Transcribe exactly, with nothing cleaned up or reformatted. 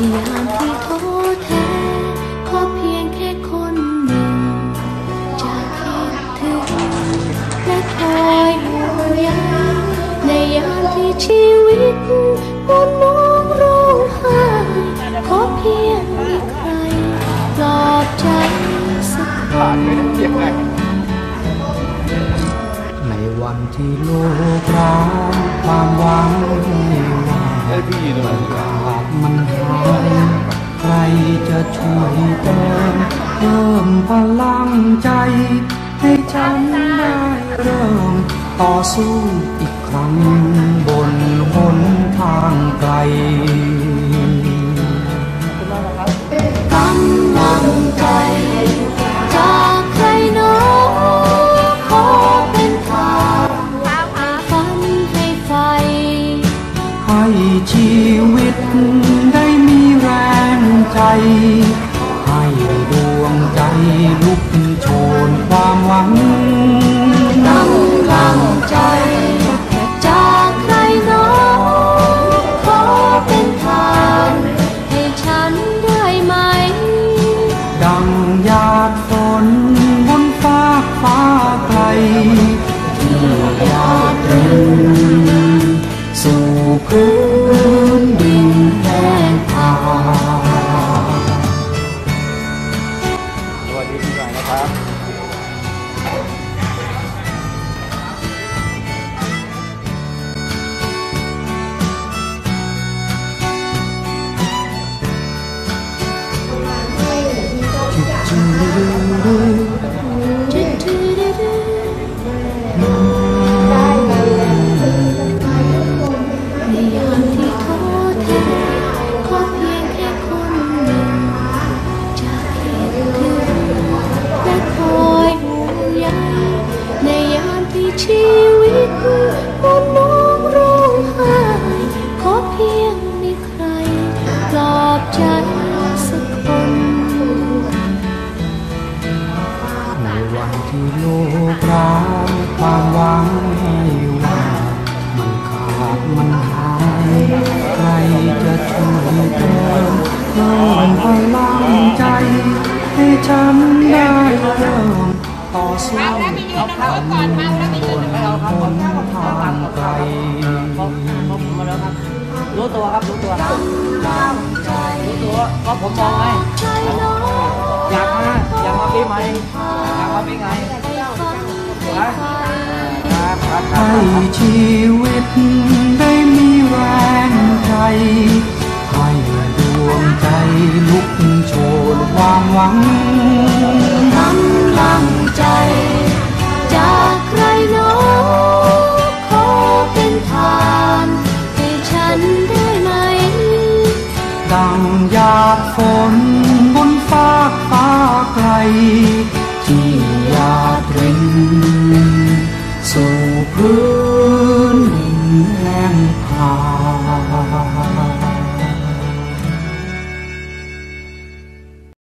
ยามที่ท้อแท้ขอเพียงแค่คนหนึ่งจะคิดถึงและคอยห่วงใยในยามที่ชีวิตมุนมองร้องไห้ขอเพียงมีใครปลอบใจสักคนในวันที่โลกร้างความหวังมันขาดมันหายใครจะช่วยเติมเพิ่มพลังใจให้ฉันได้เริ่มต่อสู้อีกครั้งบนหนทางไกลกำลังใจจากใครหนอขอเป็นทางให้ฝันให้ไฟให้ชีวิตได้มีแรงใจให้ดวงใจลุกโชนความหวังกำลังใจจากใครหนอขอเป็นทางให้ฉันได้ไหมดังหยาดฝนบนฟ้าฟ้าไกลที่หยาดรินสู่พื้นดินแห้งผากสวัสดีพี่หน่อยนะครับในยามที่ท้อแท้ขอเพียงแค่คนหนึ่งจะคิดถึงและคอยห่วงใยในยามที่ชีวิตมุนมองร้องไห้ขอเพียงมีใครปลอบใจสักคนในวันที่โลกร้างความหวังให้ว่ามันขาดมันหายใครจะช่วยเติมเพิ่มพลังใจให้ฉันได้เริ่มต่อสู้กับความบนหนทางไกลรู้ตัวครับรู้ตัวรู้ตัวก็ผมมองไงอยากมาอยากมาปีใหม่อยากมาปีไงให้ชีวิตได้มีแรงใจให้ดวงใจลุกโชนความหวังกำลังใจจากใครหนอขอเป็นทางให้ฉันได้ไหมดังหยาดฝนบนฟ้าฟ้าไกลที่หยาดรินสู่พื้น